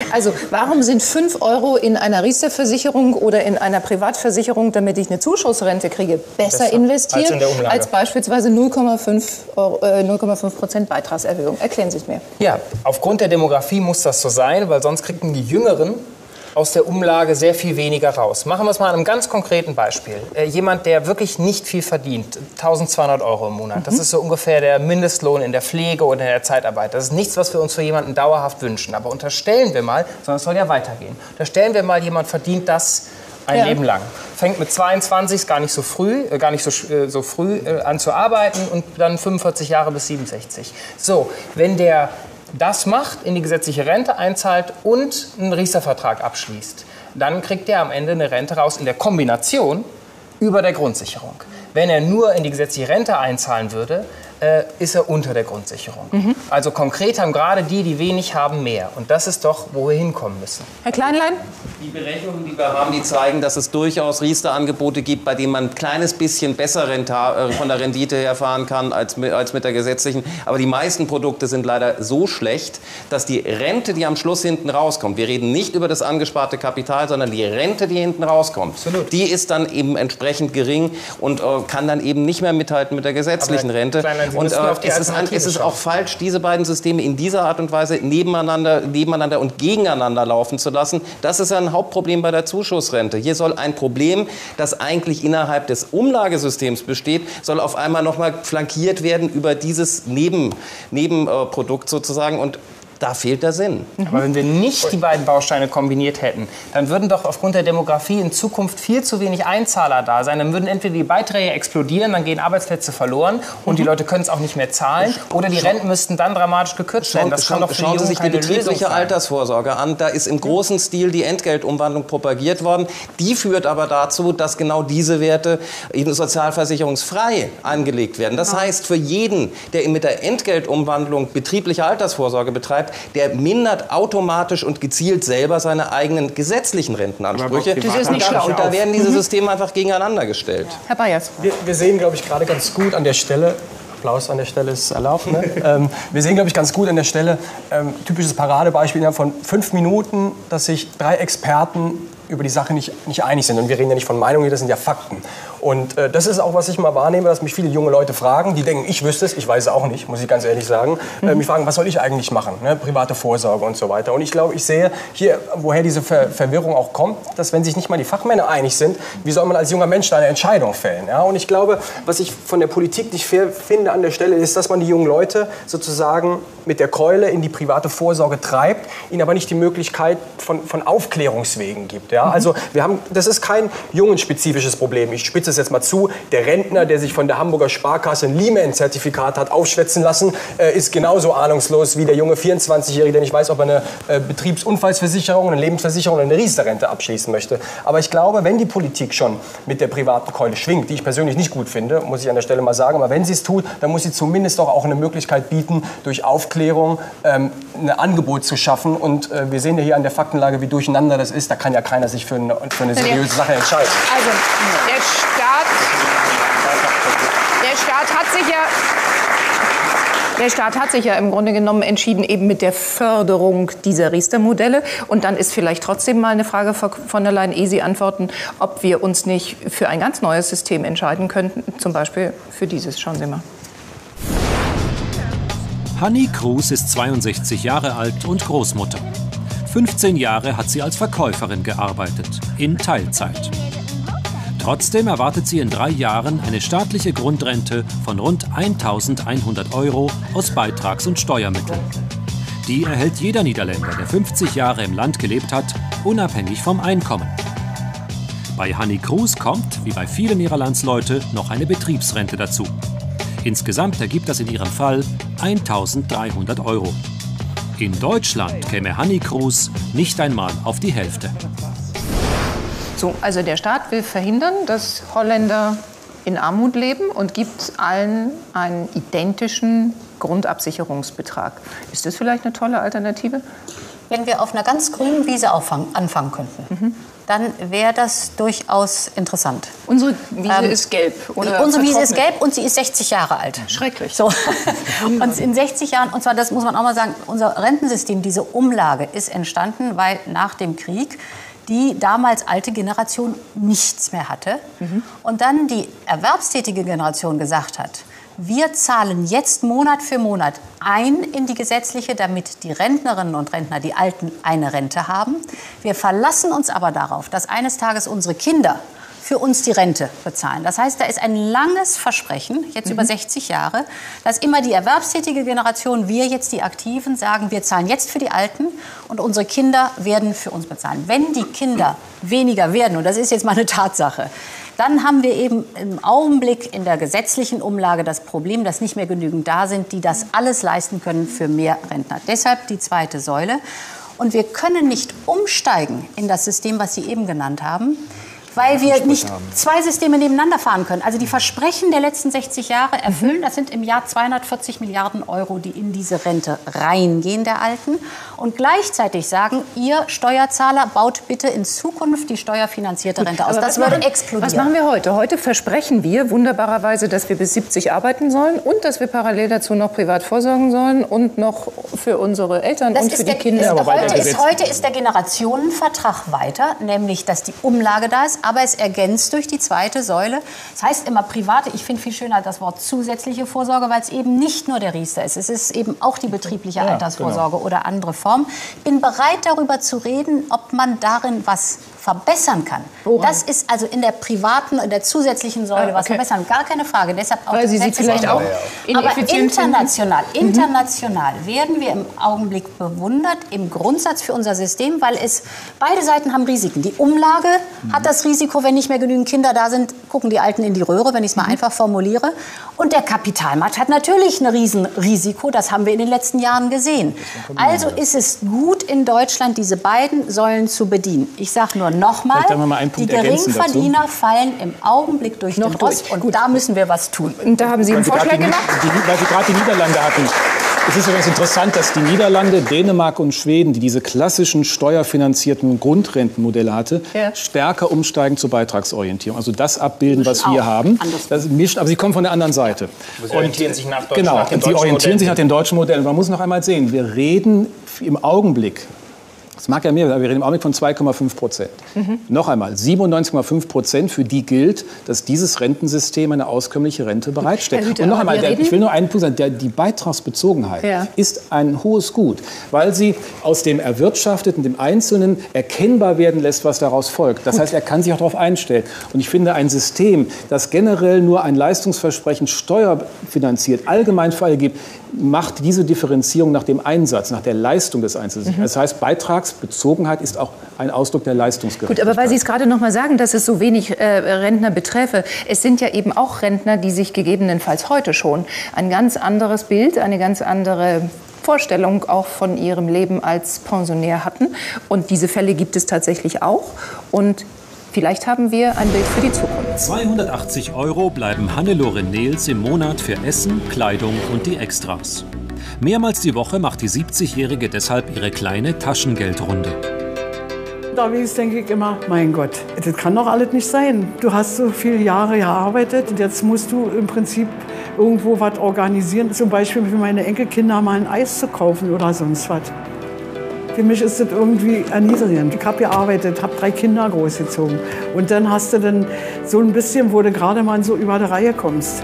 Also warum sind 5 € in einer Riester-Versicherung oder in einer Privatversicherung, damit ich eine Zuschussrente kriege, besser investiert als beispielsweise 0,5% Beitragserhöhung? Erklären Sie es mir. Ja, aufgrund der Demografie muss das so sein, weil sonst kriegen die Jüngeren aus der Umlage sehr viel weniger raus. Machen wir es mal an einem ganz konkreten Beispiel. Jemand, der wirklich nicht viel verdient, 1.200 € im Monat, das ist so ungefähr der Mindestlohn in der Pflege oder in der Zeitarbeit. Das ist nichts, was wir uns für jemanden dauerhaft wünschen. Aber unterstellen wir mal, sondern es soll ja weitergehen, unterstellen wir mal, jemand verdient das ein Leben lang. Fängt mit 22, ist gar nicht so früh an zu arbeiten und dann 45 Jahre bis 67. So, wenn der das macht, in die gesetzliche Rente einzahlt und einen Riester-Vertrag abschließt, dann kriegt er am Ende eine Rente raus in der Kombination über der Grundsicherung. Wenn er nur in die gesetzliche Rente einzahlen würde, ist er unter der Grundsicherung. Also konkret haben gerade die wenig haben, mehr. Und das ist doch, wo wir hinkommen müssen. Herr Kleinlein? Die Berechnungen, die wir haben, die zeigen, dass es durchaus Riester-Angebote gibt, bei denen man ein kleines bisschen besser von der Rendite herfahren kann als mit der gesetzlichen. Aber die meisten Produkte sind leider so schlecht, dass die Rente, die am Schluss hinten rauskommt, wir reden nicht über das angesparte Kapital, sondern die Rente, die hinten rauskommt, die ist dann eben entsprechend gering und kann dann eben nicht mehr mithalten mit der gesetzlichen Rente. Und es ist auch falsch, diese beiden Systeme in dieser Art und Weise nebeneinander und gegeneinander laufen zu lassen. Das ist ein Hauptproblem bei der Zuschussrente. Hier soll ein Problem, das eigentlich innerhalb des Umlagesystems besteht, soll auf einmal noch mal flankiert werden über dieses Nebenprodukt sozusagen. Und da fehlt der Sinn. Aber wenn wir nicht die beiden Bausteine kombiniert hätten, dann würden doch aufgrund der Demografie in Zukunft viel zu wenig Einzahler da sein. Dann würden entweder die Beiträge explodieren, dann gehen Arbeitsplätze verloren und die Leute können es auch nicht mehr zahlen. Oder die Renten müssten dann dramatisch gekürzt werden. Das kann doch für die Jungen keine Lösung sein. Schauen Sie sich die betriebliche Altersvorsorge an. Da ist im großen Stil die Entgeltumwandlung propagiert worden. Die führt aber dazu, dass genau diese Werte sozialversicherungsfrei angelegt werden. Das heißt, für jeden, der mit der Entgeltumwandlung betriebliche Altersvorsorge betreibt, der mindert automatisch und gezielt selber seine eigenen gesetzlichen Rentenansprüche. Das ist nicht schlau. Und da werden diese Systeme einfach gegeneinander gestellt. Herr Bayers. Wir sehen, glaube ich, gerade ganz gut an der Stelle, Applaus an der Stelle ist erlaubt, ne? Wir sehen, glaube ich, ganz gut an der Stelle, typisches Paradebeispiel innerhalb von 5 Minuten, dass sich 3 Experten über die Sache nicht einig sind. Und wir reden ja nicht von Meinungen, das sind ja Fakten. Und das ist auch, was ich mal wahrnehme, dass mich viele junge Leute fragen, die denken, ich wüsste es, ich weiß es auch nicht, muss ich ganz ehrlich sagen. Mich fragen, was soll ich eigentlich machen? Ne? Private Vorsorge und so weiter. Und ich glaube, ich sehe hier, woher diese Verwirrung auch kommt, dass wenn sich nicht mal die Fachmänner einig sind, wie soll man als junger Mensch da eine Entscheidung fällen? Ja? Und ich glaube, was ich von der Politik nicht fair finde an der Stelle, ist, dass man die jungen Leute sozusagen mit der Keule in die private Vorsorge treibt, ihnen aber nicht die Möglichkeit von Aufklärungswegen gibt. Ja? Also das ist kein jungenspezifisches Problem. Ich spitze es jetzt mal zu. Der Rentner, der sich von der Hamburger Sparkasse ein Lehman-Zertifikat hat aufschwätzen lassen, ist genauso ahnungslos wie der junge 24-Jährige, der nicht weiß, ob er eine Betriebsunfallsversicherung, eine Lebensversicherung oder eine Riester-Rente abschließen möchte. Aber ich glaube, wenn die Politik schon mit der privaten Keule schwingt, die ich persönlich nicht gut finde, muss ich an der Stelle mal sagen, aber wenn sie es tut, dann muss sie zumindest doch auch eine Möglichkeit bieten, durch Aufklärung ein Angebot zu schaffen. Und wir sehen ja hier an der Faktenlage, wie durcheinander das ist. Da kann ja keiner sich für eine seriöse Sache entscheiden. Also, der Staat hat sich ja im Grunde genommen entschieden, eben mit der Förderung dieser Riester-Modelle. Und dann ist vielleicht trotzdem mal eine Frage von der Leyen, ehe Sie antworten, ob wir uns nicht für ein ganz neues System entscheiden könnten. Zum Beispiel für dieses. Schauen Sie mal. Hanni Kruse ist 62 Jahre alt und Großmutter. 15 Jahre hat sie als Verkäuferin gearbeitet, in Teilzeit. Trotzdem erwartet sie in 3 Jahren eine staatliche Grundrente von rund 1.100 € aus Beitrags- und Steuermitteln. Die erhält jeder Niederländer, der 50 Jahre im Land gelebt hat, unabhängig vom Einkommen. Bei Hanni Kruse kommt, wie bei vielen ihrer Landsleute, noch eine Betriebsrente dazu. Insgesamt ergibt das in ihrem Fall 1.300 €. In Deutschland käme Hanni Kruse nicht einmal auf die Hälfte. So, also der Staat will verhindern, dass Holländer in Armut leben und gibt allen einen identischen Grundabsicherungsbetrag. Ist das vielleicht eine tolle Alternative? Wenn wir auf einer ganz grünen Wiese anfangen könnten, dann wäre das durchaus interessant. Unsere Wiese ist gelb. Oder unsere Wiese ist gelb und sie ist 60 Jahre alt. Schrecklich. So. Und in 60 Jahren, und zwar, das muss man auch mal sagen, unser Rentensystem, diese Umlage ist entstanden, weil nach dem Krieg die damals alte Generation nichts mehr hatte. Und dann die erwerbstätige Generation gesagt hat, wir zahlen jetzt Monat für Monat ein in die gesetzliche, damit die Rentnerinnen und Rentner, die Alten, eine Rente haben. Wir verlassen uns aber darauf, dass eines Tages unsere Kinder für uns die Rente bezahlen. Das heißt, da ist ein langes Versprechen, jetzt über 60 Jahre, dass immer die erwerbstätige Generation, wir jetzt die Aktiven, sagen, wir zahlen jetzt für die Alten und unsere Kinder werden für uns bezahlen. Wenn die Kinder weniger werden, und das ist jetzt mal eine Tatsache, dann haben wir eben im Augenblick in der gesetzlichen Umlage das Problem, dass nicht mehr genügend da sind, die das alles leisten können für mehr Rentner. Deshalb die zweite Säule. Und wir können nicht umsteigen in das System, was Sie eben genannt haben, weil wir nicht zwei Systeme nebeneinander fahren können. Also die Versprechen der letzten 60 Jahre erfüllen, das sind im Jahr 240 Milliarden Euro, die in diese Rente reingehen, der Alten. Und gleichzeitig sagen, ihr Steuerzahler, baut bitte in Zukunft die steuerfinanzierte Rente aus. Das würde explodieren. Was machen wir heute? Heute versprechen wir wunderbarerweise, dass wir bis 70 arbeiten sollen und dass wir parallel dazu noch privat vorsorgen sollen und noch für unsere Eltern und für die Kinder. Heute ist der Generationenvertrag weiter, nämlich dass die Umlage da ist, aber es ergänzt durch die zweite Säule. Das heißt immer private, ich finde viel schöner das Wort zusätzliche Vorsorge, weil es eben nicht nur der Riester ist. Es ist eben auch die betriebliche Altersvorsorge oder andere Formen. Ich bin bereit, darüber zu reden, ob man darin was verbessern kann. Das ist also in der privaten, in der zusätzlichen Säule was verbessern. Gar keine Frage. Deshalb auch weil Sie vielleicht auch aber international werden wir im Augenblick bewundert, im Grundsatz für unser System, weil beide Seiten haben Risiken. Die Umlage hat das Risiko, wenn nicht mehr genügend Kinder da sind, gucken die Alten in die Röhre, wenn ich es mal einfach formuliere. Und der Kapitalmarkt hat natürlich ein Riesenrisiko, das haben wir in den letzten Jahren gesehen. Also ist es gut, in Deutschland diese beiden Säulen zu bedienen. Ich sage nur nochmal, die Geringverdiener fallen im Augenblick durch den Rost und da müssen wir was tun. Und da haben Sie einen Vorschlag gemacht? Weil Sie gerade die Niederlande hatten. Es ist übrigens interessant, dass die Niederlande, Dänemark und Schweden, die diese klassischen steuerfinanzierten Grundrentenmodelle hatte, stärker umsteigen zur Beitragsorientierung. Also das abbilden, was wir haben. Das mischt, aber sie kommen von der anderen Seite. Sie orientieren sich nach Deutschland. Genau, und sie orientieren sich nach dem deutschen Modell. Und man muss noch einmal sehen, wir reden im Augenblick, das mag ja mehr, aber wir reden im Augenblick von 2,5%. Noch einmal, 97,5% für die gilt, dass dieses Rentensystem eine auskömmliche Rente bereitstellt. Und noch einmal, ich will nur einen Punkt sagen, die Beitragsbezogenheit ist ein hohes Gut, weil sie aus dem Erwirtschafteten, dem Einzelnen erkennbar werden lässt, was daraus folgt. Das heißt, er kann sich auch darauf einstellen. Und ich finde, ein System, das generell nur ein Leistungsversprechen steuerfinanziert, allgemein für alle gibt, macht diese Differenzierung nach dem Einsatz, nach der Leistung des Einzelnen. Das heißt, Beitragsbezogenheit ist auch ein Ausdruck der Leistungsgerechtigkeit. Gut, aber weil Sie es gerade noch mal sagen, dass es so wenig Rentner betreffe, es sind ja eben auch Rentner, die sich gegebenenfalls heute schon ein ganz anderes Bild, eine ganz andere Vorstellung auch von ihrem Leben als Pensionär hatten. Und diese Fälle gibt es tatsächlich auch. Und vielleicht haben wir ein Bild für die Zukunft. 280 € bleiben Hannelore Nehls im Monat für Essen, Kleidung und die Extras. Mehrmals die Woche macht die 70-Jährige deshalb ihre kleine Taschengeldrunde. Da denke ich immer, mein Gott, das kann doch alles nicht sein. Du hast so viele Jahre gearbeitet und jetzt musst du im Prinzip irgendwo was organisieren. Zum Beispiel für meine Enkelkinder mal ein Eis zu kaufen oder sonst was. Für mich ist das irgendwie erniedrigend. Ich habe gearbeitet, habe 3 Kinder großgezogen. Und dann hast du dann so ein bisschen, wo du gerade mal so über die Reihe kommst.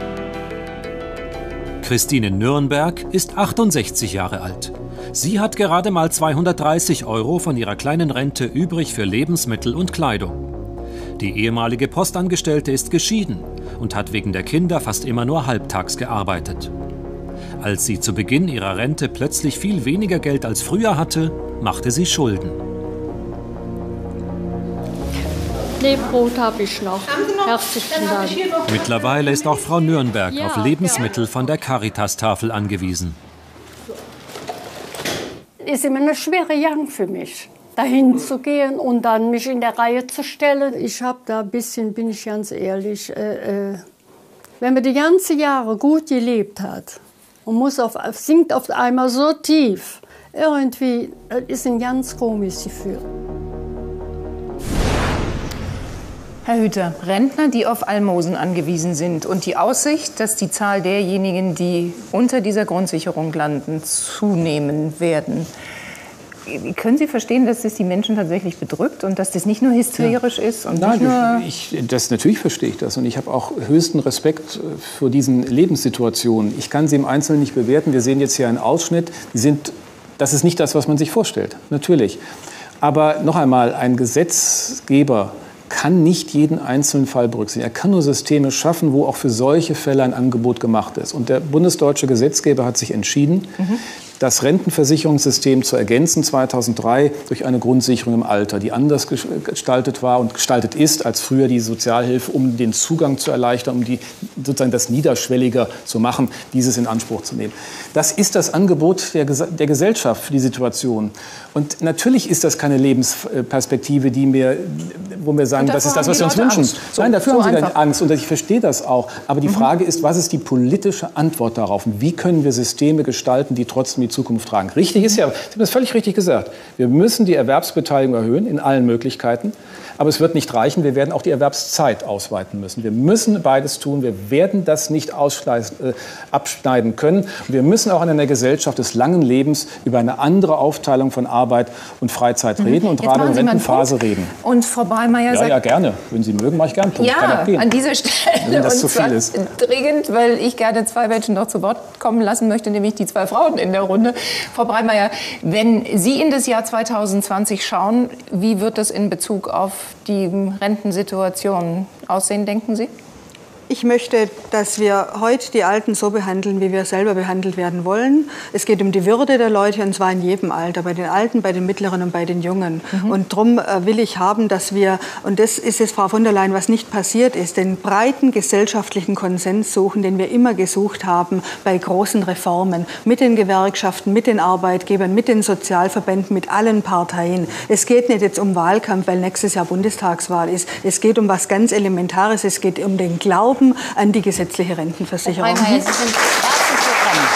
Christine Nürnberg ist 68 Jahre alt. Sie hat gerade mal 230 € von ihrer kleinen Rente übrig für Lebensmittel und Kleidung. Die ehemalige Postangestellte ist geschieden und hat wegen der Kinder fast immer nur halbtags gearbeitet. Als sie zu Beginn ihrer Rente plötzlich viel weniger Geld als früher hatte, machte sie Schulden. Brot habe ich noch. Herzlichen Dank. Mittlerweile ist auch Frau Nürnberg auf Lebensmittel von der Caritas-Tafel angewiesen. Es ist immer eine schwere Jagd für mich, dahin zu gehen und dann mich in der Reihe zu stellen. Ich habe da ein bisschen, bin ich ganz ehrlich, wenn man die ganzen Jahre gut gelebt hat und sinkt auf einmal so tief, Irgendwie ist ein ganz komisches Gefühl. Herr Hüter, Rentner, die auf Almosen angewiesen sind und die Aussicht, dass die Zahl derjenigen, die unter dieser Grundsicherung landen, zunehmen werden. Können Sie verstehen, dass das die Menschen tatsächlich bedrückt und dass das nicht nur hysterisch ist? Und Nein, nicht nur natürlich verstehe ich das. Und ich habe auch höchsten Respekt vor diesen Lebenssituationen. Ich kann sie im Einzelnen nicht bewerten. Wir sehen jetzt hier einen Ausschnitt. Das ist nicht das, was man sich vorstellt. Natürlich. Aber noch einmal, ein Gesetzgeber kann nicht jeden einzelnen Fall berücksichtigen. Er kann nur Systeme schaffen, wo auch für solche Fälle ein Angebot gemacht ist. Und der bundesdeutsche Gesetzgeber hat sich entschieden, das Rentenversicherungssystem zu ergänzen 2003 durch eine Grundsicherung im Alter, die anders gestaltet war und gestaltet ist als früher die Sozialhilfe, um den Zugang zu erleichtern, um sozusagen das niederschwelliger zu machen, dieses in Anspruch zu nehmen. Das ist das Angebot der Gesellschaft für die Situation. Und natürlich ist das keine Lebensperspektive, wo wir sagen, das ist das, was wir uns wünschen. Nein, dafür haben sie keine Angst und ich verstehe das auch. Aber die Frage ist, was ist die politische Antwort darauf? Und wie können wir Systeme gestalten, die trotzdem die Zukunft tragen? Richtig ist ja, Sie haben das völlig richtig gesagt, wir müssen die Erwerbsbeteiligung erhöhen in allen Möglichkeiten. Aber es wird nicht reichen, wir werden auch die Erwerbszeit ausweiten müssen. Wir müssen beides tun, wir werden das nicht abschneiden können. Und wir müssen auch in einer Gesellschaft des langen Lebens über eine andere Aufteilung von Arbeit und Freizeit reden und gerade in der Rentenphase reden. Und Frau Breimeyer sagt... Ja, gerne. Wenn Sie mögen, mache ich gerne. Ja, an dieser Stelle. Wenn das zu viel ist. Dringend, weil ich gerne zwei Menschen noch zu Wort kommen lassen möchte, nämlich die zwei Frauen in der Runde. Frau Breimeyer, wenn Sie in das Jahr 2020 schauen, wie wird das in Bezug auf die Rentensituation aussehen, denken Sie? Ich möchte, dass wir heute die Alten so behandeln, wie wir selber behandelt werden wollen. Es geht um die Würde der Leute, und zwar in jedem Alter, bei den Alten, bei den Mittleren und bei den Jungen. Und darum will ich haben, dass wir, und das ist jetzt, Frau von der Leyen, was nicht passiert ist, den breiten gesellschaftlichen Konsens suchen, den wir immer gesucht haben bei großen Reformen, mit den Gewerkschaften, mit den Arbeitgebern, mit den Sozialverbänden, mit allen Parteien. Es geht nicht jetzt um Wahlkampf, weil nächstes Jahr Bundestagswahl ist. Es geht um was ganz Elementares. Es geht um den Glauben an die gesetzliche Rentenversicherung. Frau Breimeyer, Sie sind herzlich willkommen.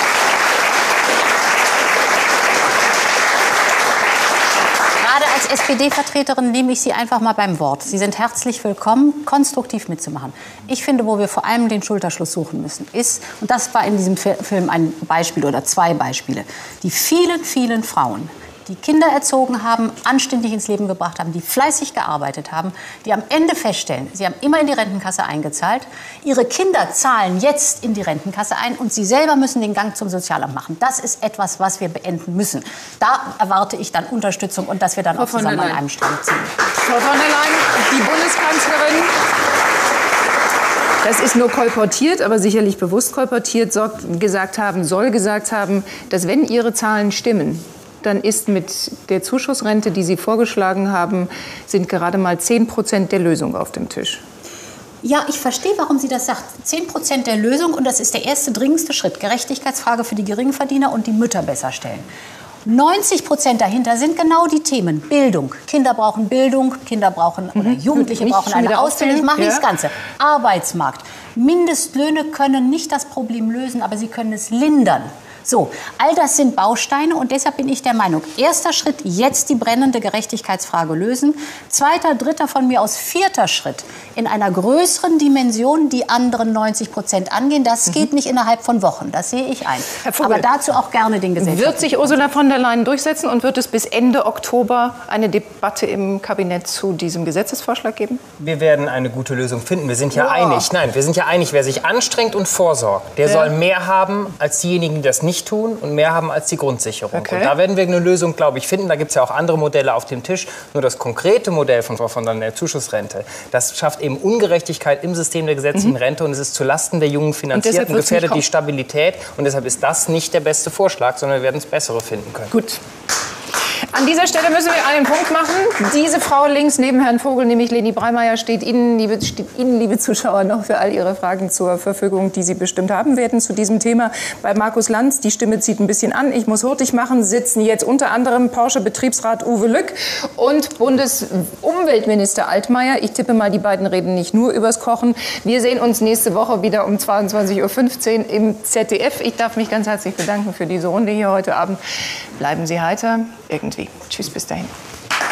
Gerade als SPD-Vertreterin nehme ich Sie einfach mal beim Wort. Sie sind herzlich willkommen, konstruktiv mitzumachen. Ich finde, wo wir vor allem den Schulterschluss suchen müssen, ist, und das war in diesem Film ein Beispiel oder zwei Beispiele, die vielen, vielen Frauen, die Kinder erzogen haben, anständig ins Leben gebracht haben, die fleißig gearbeitet haben, die am Ende feststellen, sie haben immer in die Rentenkasse eingezahlt, ihre Kinder zahlen jetzt in die Rentenkasse ein und sie selber müssen den Gang zum Sozialamt machen. Das ist etwas, was wir beenden müssen. Da erwarte ich dann Unterstützung und dass wir dann auch zusammen an einem Strang ziehen. Frau von der Leyen, die Bundeskanzlerin... Das ist nur kolportiert, aber sicherlich bewusst kolportiert, soll gesagt haben, dass wenn Ihre Zahlen stimmen, dann ist mit der Zuschussrente, die Sie vorgeschlagen haben, sind gerade mal 10% der Lösung auf dem Tisch. Ja, ich verstehe, warum sie das sagt. 10% der Lösung, und das ist der erste dringendste Schritt. Gerechtigkeitsfrage für die Geringverdiener und die Mütter besser stellen. 90% dahinter sind genau die Themen. Bildung. Kinder brauchen Bildung, oder Jugendliche brauchen eine Ausbildung. Ich mache nicht das Ganze. Arbeitsmarkt. Mindestlöhne können nicht das Problem lösen, aber sie können es lindern. So, all das sind Bausteine und deshalb bin ich der Meinung, erster Schritt, jetzt die brennende Gerechtigkeitsfrage lösen. Zweiter, dritter, von mir aus vierter Schritt, in einer größeren Dimension die anderen 90% angehen. Das geht nicht innerhalb von Wochen, das sehe ich ein. Aber dazu auch gerne den Gesellschaft. Wird sich Ursula von der Leyen durchsetzen und wird es bis Ende Oktober eine Debatte im Kabinett zu diesem Gesetzesvorschlag geben? Wir werden eine gute Lösung finden. Wir sind ja einig. Nein, wir sind ja einig, wer sich anstrengt und vorsorgt, der soll mehr haben als diejenigen, die das nicht tun und mehr haben als die Grundsicherung. Und da werden wir eine Lösung, glaube ich, finden. Da gibt es ja auch andere Modelle auf dem Tisch. Nur das konkrete Modell von der Zuschussrente, das schafft eben Ungerechtigkeit im System der gesetzlichen Rente und es ist zulasten der jungen Finanzierten, gefährdet die Stabilität. Und deshalb ist das nicht der beste Vorschlag, sondern wir werden es bessere finden können. Gut. An dieser Stelle müssen wir einen Punkt machen. Diese Frau links neben Herrn Vogel, nämlich Leni Breimeyer, steht Ihnen, liebe Zuschauer, noch für all Ihre Fragen zur Verfügung, die Sie bestimmt haben werden zu diesem Thema. Bei Markus Lanz, die Stimme zieht ein bisschen an. Ich muss hurtig machen, sitzen jetzt unter anderem Porsche-Betriebsrat Uwe Lück und Bundesumweltminister Altmaier. Ich tippe mal, die beiden reden nicht nur übers Kochen. Wir sehen uns nächste Woche wieder um 22:15 Uhr im ZDF. Ich darf mich ganz herzlich bedanken für diese Runde hier heute Abend. Bleiben Sie heiter, irgendwie. Tschüss, bis dahin.